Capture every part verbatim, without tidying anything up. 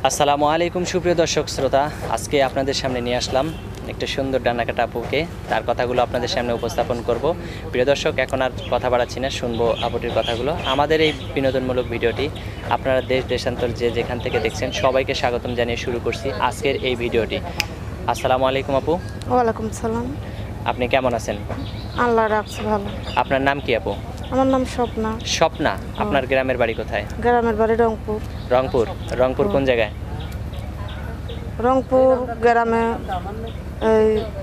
আসসালামু আলাইকুম সুপ্রিয় দর্শক শ্রোতা, আজকে আপনাদের সামনে নিয়ে আসলাম একটা সুন্দর ডানাকাটা আপুকে। তার কথাগুলো আপনাদের সামনে উপস্থাপন করব। প্রিয় দর্শক, এখন আর কথা বাড়াচ্ছি না, শুনবো আপুটির কথাগুলো। আমাদের এই বিনোদনমূলক ভিডিওটি আপনারা দেশ দেশান্তর যে যেখান থেকে দেখছেন সবাইকে স্বাগতম জানিয়ে শুরু করছি আজকের এই ভিডিওটি। আসসালামু আলাইকুম আপু। ওয়ালাইকুম সালাম। আপনি কেমন আছেন? আল্লাহ রাখছে ভালো। আপনার নাম কি আপু? আমার নাম স্বপ্না। স্বপ্না। আপনার গ্রামের বাড়ি কোথায়? গ্রামের বাড়ি রংপুর। রংপুর। রংপুর কোন জায়গায়? রংপুর গ্রামে এই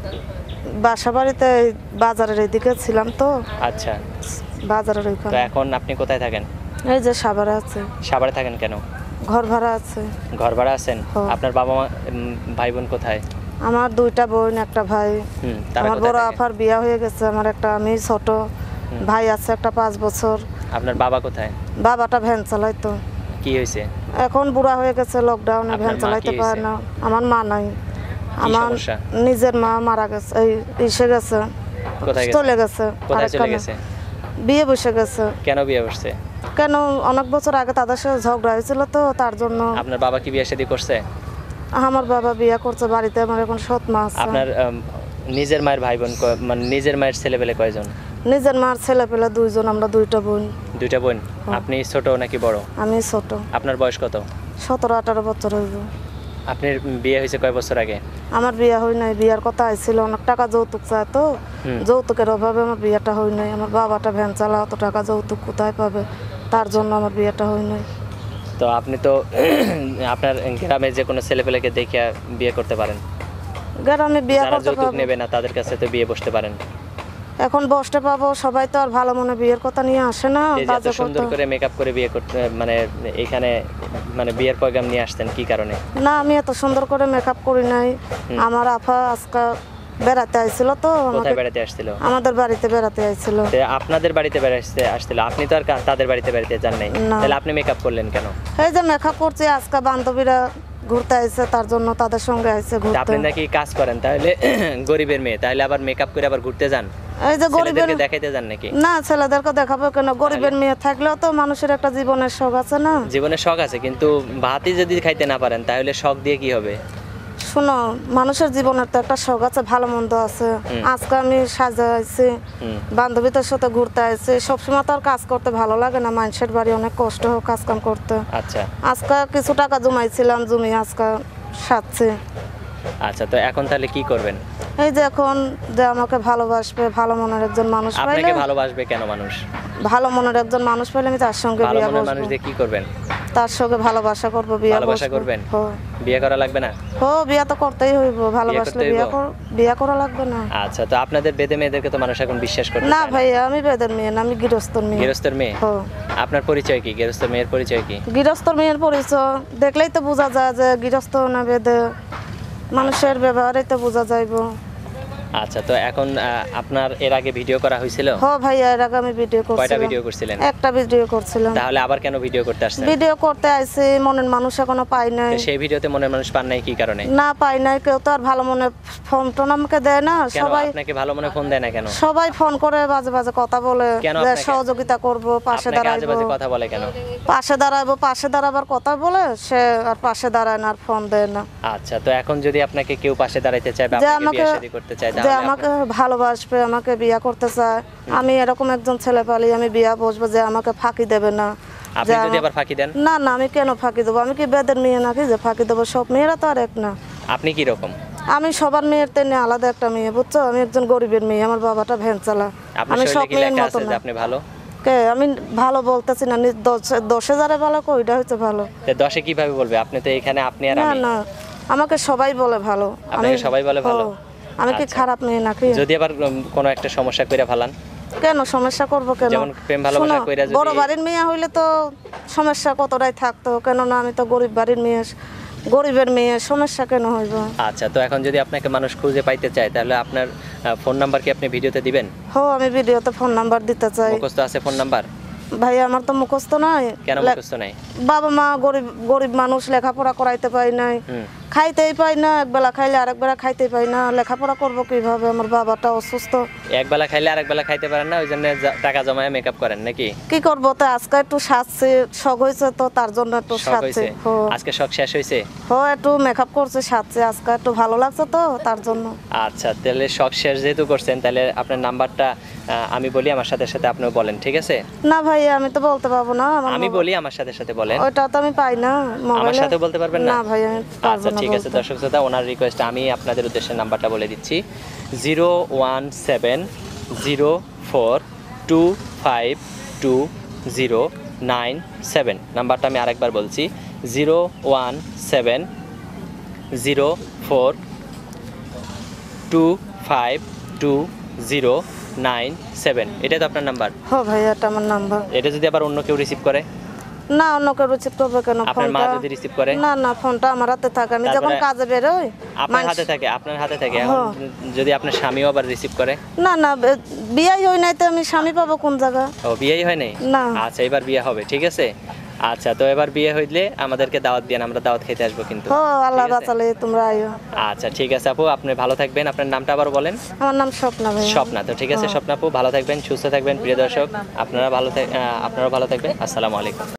বাসা বাড়িতে বাজারের এদিকে ছিলাম তো। আচ্ছা, বাজারের তো ওইখানে। এখন আপনি কোথায় থাকেন? এই যে সাভারে আছে। সাভারে থাকেন কেন? ঘর ভাড়া আছে। ঘর ভাড়া আছেন? হ্যাঁ। আপনার বাবা মা উম, ভাই বোন কোথায়? আমার দুইটা বোন একটা ভাই। হুম, তারা আমার কোথায় বড় থাকে? আপার বিয়া হয়ে গেছে, আমার একটা আমি ছোট ভাই আছে একটা পাঁচ বছর। আপনার বাবা কোথায়? বাবাটা ভ্যান চালাইতো, কি হয়েছে? এখন বুড়া হয়ে গেছে, লকডাউনে আপনার ভ্যান মা চালাইতে কি পারে হয়েছে? না। আমার মা নাই, আমার সমস্যা? নিজের মা মারা গেছে, এই এসে গেছে, কোথায় গেছে? চলে গেছে কোথায় চলে আরেকখানে। গেছে? বিয়ে বসে গেছে। কেন বিয়ে বসছে? কেন, অনেক বছর আগে তাদের সাথে ঝগড়া হয়েছিল তো, তার জন্য। আপনার বাবা কি বিয়ে শাদী করছে? আমার বাবা বিয়ে করছে, বাড়িতে আমার এখন সৎ মা আছে। আপনার আম, নিজের মায়ের ভাই বোন ক- মানে নিজের মায়ের ছেলে পেলে কয়জন? নিজের মার ছেলে পেলে দুইজন, আমরা দুইটা বোন। দুইটা বোন। আপনি ছোট নাকি বড়? আমি ছোট। আপনার বয়স কত? সতেরো আঠারো বছর হইব। আপনার বিয়ে হয়েছে কয় বছর আগে? আমার বিয়ে হয় নাই, বিয়ার কথা আইছিল, অনেক টাকা যৌতুক চায় তো, হুম। যৌতুকের অভাবে আমার বিয়েটা হয় নাই। আমার বাবাটা ভ্যান চালা, অত টাকা যৌতুক কোথায় পাবে, তার জন্য আমার বিয়েটা হয় নাই। তো আপনি তো আপনার গ্রামের যে কোনো ছেলে পেলেকে দেখে বিয়ে করতে পারেন। গ্রামে বিয়ে যারা করতে যৌতুক পারবো, নেবে না তাদের কাছে তো বিয়ে বসতে পারেন। এখন বসতে পাবো, সবাই তো আর ভালো মনে বিয়ের কথা নিয়ে আসে না। এই যে এত বাজে সুন্দর কথা। করে মেকআপ করে বিয়ে করতে মানে এখানে মানে বিয়ের প্রোগ্রাম নিয়ে আসতেন কি কারণে? না, আমি এত সুন্দর করে মেকআপ করি নাই। আমার আফা আজকে বেড়াতে আইছিল তো, আমাকে কোথায় বেড়াতে আসছিল? আমাদের বাড়িতে বেড়াতে আইছিল। তো আপনাদের বাড়িতে বেড়াতে আসছিল, আপনি তো আর কা- তাদের বাড়িতে বেড়াতে যান নাই, না। তাহলে আপনি মেকআপ করলেন কেন? এই যে মেকআপ করছি, আজকে বান্ধবীরা ঘুরতে আইছে, তার জন্য তাদের সঙ্গে আইছে তা ঘুরতে। আপনি নাকি কাজ করেন, তাহলে গরিবের মেয়ে, তাহলে আবার মেকআপ করে আবার ঘুরতে যান? এই যে গরিবের, ছেলেদেরকে দেখাইতে যান নাকি? না ছেলেদেরকে দেখাবো কেন, গরিবের মেয়ে থাকলেও তো মানুষের একটা জীবনের শখ আছে না। জীবনে শখ আছে, কিন্তু ভাতই যদি খাইতে না পারেন তাহলে শখ দিয়ে কি হবে? শোনো, মানুষের জীবনের তো একটা শখ আছে, ভালো মন্দ আছে। আজকে আমি সাজাইছি, হুম। বান্ধবীদের সাথে ঘুরতে আসছি, সবসময় তো আর কাজ করতে ভালো লাগে না, মানুষের বাড়ি অনেক কষ্ট হোক কাজ কাম করতে। আচ্ছা আজকে কিছু টাকা জমাইছিলাম, জমি আজকে সাজছি। আচ্ছা, তো এখন তাহলে কি করবেন? এই যে এখন যে আমাকে ভালোবাসবে, ভালো মনের একজন মানুষ পাইলে, আপনাকে ভালোবাসবে কেন মানুষ? ভালো মনের একজন মানুষ পাইলে আমি তার সঙ্গে ভালো বিয়ে মনের মানুষ বসবো, দিয়ে কি করবেন? তার সঙ্গে ভালোবাসা করবো, বিয়ে ভালোবাসা বসবো। করবেন? হো বিয়ে করা লাগবে না? হো, বিয়ে তো করতেই হইব, ভালোবাসলে করতে বিয়ে হইব? কর, বিয়ে করা লাগবে না। আচ্ছা, তো আপনাদের বেদে মেয়েদেরকে তো মানুষ এখন বিশ্বাস করতে না চায় না। ভাইয়া, আমি বেদের মেয়ে না, আমি গৃহস্থর মেয়ে। গৃহস্থর মেয়ে? হো, আপনার পরিচয় কি? গৃহস্থর মেয়ের পরিচয় কি? গৃহস্থর মেয়ের পরিচয় দেখলেই তো বোঝা যায় যে গৃহস্থ না বেদে, মানুষের ব্যবহারেই তো বোঝা যাইব। আচ্ছা, তো এখন আহ, আপনার এর আগে ভিডিও করা হয়েছিল? হ ভাইয়া, এর আগে আমি ভিডিও কয়টা করছিলাম। ভিডিও করছিলেন? একটা ভিডিও করছিলাম। তাহলে আবার কেন ভিডিও করতে আসছেন? ভিডিও করতে আইছি, মনের মানুষ এখনো পাই নাই। তো সেই ভিডিওতে মনের মানুষ পান নাই কি কারণে? না পাই নাই, কেউ তো আর ভালো মনে ফোন টোন আমাকে দেয় না। কেন সবাই আপনাকে ভালো মনে ফোন দেয় না কেন? সবাই ফোন করে বাজে বাজে কথা বলে, কেন যে আপনাকে- সহযোগিতা করব, পাশে আপনাকে আজে দাঁড়াইবো, বাজে কথা বলে কেন? পাশে দাঁড়াইবো, পাশে দাঁড়াবার কথা বলে, সে আর পাশে দাঁড়ায় না, আর ফোন দেয় না। আচ্ছা, তো এখন যদি আপনাকে কেউ পাশে দাঁড়াইতে চায় বা যে আপনাকে বিয়ে আমাকে শাদী করতে চায় যে তাহলে আমাকে ভালোবাসবে, আমাকে বিয়ে করতে চায়, আমি এরকম একজন ছেলে পালি, আমি বিয়া বসবো, যে আমাকে ফাঁকি দেবে না। আপনি যে যদি আমা- আবার ফাঁকি দেন? না না, আমি কেন ফাঁকি দেবো? আমি কি বেদের মেয়ে নাকি যে ফাঁকি দেবো? সব মেয়েরা তো আর এক না। আপনি কি রকম? আমি সবার মেয়ের তেনে আলাদা একটা মেয়ে, বুঝছো? আমি একজন গরিবের মেয়ে, আমার বাবাটা ভ্যান চালা, আপনার আমি শরীরে সব কি মেয়ের লেখা মতো আছে যে না। আপনি ভালো? কে আমি ভালো বলতেছি না, নি- দশ- দশ হাজারে ভালো কইটা হচ্ছে ভালো। তো দশে কিভাবে বলবে? আপনি তো এখানে আপনি আর না আমি। না, আমাকে সবাই বলে ভালো। আপনাকে সবাই বলে ভালো? ও, আমি কি আচ্ছা। খারাপ মেয়ে নাকি? যদি আবার উম, কোনো একটা সমস্যা কইরা ফেলান? কেন সমস্যা করব কেন? যেমন প্রেম ভালোবাসা শোনো, কইরা যদি- বড় বাড়ির মেয়ে হইলে তো সমস্যা কতটাই থাকতো, কেননা আমি তো গরিব বাড়ির মেয়ে, গরিবের মেয়ে, সমস্যা কেন হইব? আচ্ছা, তো এখন যদি আপনাকে মানুষ খুঁজে পাইতে চায় তাহলে আপনার ফোন নাম্বার কি আপনি ভিডিওতে দিবেন? হো, আমি ভিডিওতে ফোন নাম্বার দিতে চাই। মুখস্থ আছে ফোন নাম্বার? ভাই আমার তো মুখস্থ নাই। কেন লে- মুখস্থ নাই? বাবা মা গরিব, গরিব মানুষ, লেখাপড়া করাইতে পারি নাই। হুম। খাইতেই পাই না, একবেলা খাইলে আরেক বেলা খাইতে পাই না, লেখাপড়া করবো কিভাবে, আমার বাবাটা অসুস্থ। এক বেলা খাইলে আরেক বেলা খাইতে পারেন না, ওই জন্য যা- টাকা জমায় মেকআপ করেন নাকি? কি করবো, তো আজকে একটু সাজছে, শখ হয়েছে তো তার জন্য একটু শখ সাজছে। হয়েছে? আজকে শখ শেষ হয়েছে? হো একটু মেকআপ করছে, সাজছে, আজকে একটু ভালো লাগছে তো তার জন্য। আচ্ছা, তাহলে শখ শেষ যেহেতু করছেন, তাহলে আপনার নাম্বারটা আহ, আমি বলি, আমার সাথে সাথে আপনিও বলেন, ঠিক আছে? না ভাই আমি তো বলতে পারবো না, আমার আমি মোবাইল- বলি, আমার সাথে সাথে বলেন। ওইটা তো আমি পাই না আমার মোবাইলে। সাথে বলতে পারবেন না? না ভাই আমি পারবো আচ্ছা না ঠিক আছে বলতে। দর্শক শ্রোতা, ওনার রিকোয়েস্ট আমি আপনাদের উদ্দেশ্যে নাম্বারটা বলে দিচ্ছি, zero one seven zero four two five two zero nine seven. নাম্বারটা আমি আরেকবার বলছি, zero one seven zero four two five two zero nine seven. এটাই তো আপনার নাম্বার? হো ভাই এটা আমার নাম্বার। এটা যদি আবার অন্য কেউ রিসিভ করে? না অন্য কেউ রিসিভ করবে কেন আপনার মা ফোনটা? যদি রিসিভ করে? না না ফোনটা আমার হাতে থাকে, আমি যখন তারপরে- কাজে বেরোই। আপনার মানুষ- হাতে থাকে? আপনার হাতে থাকে। এখন যদি আপনার স্বামীও আবার রিসিভ করে? না না বে- বিয়াই হই নাই তো আমি স্বামী পাবো কোন জায়গা? ও বিয়েই হয় নাই? না। আচ্ছা এবার বিয়ে হবে, ঠিক আছে। আচ্ছা তো এবার বিয়ে হইলে আমাদেরকে দাওয়াত দিন, আমরা দাওয়াত খেতে আসবো কিন্তু। ও আল্লাহ ঠিক আছে? বাঁচালে তোমরা আইও। আচ্ছা ঠিক আছে আপু, আপনি ভালো থাকবেন। আপনার নামটা আবার বলেন। আমার নাম স্বপ্না ভাই। স্বপ্না। তো ঠিক আছে স্বপ্না আপু, ভালো থাকবেন, সুস্থ থাকবেন। প্রিয় দর্শক আপনারা ভালো থাক- আহ, আপনারাও ভালো থাকবেন। আসসালামু আলাইকুম।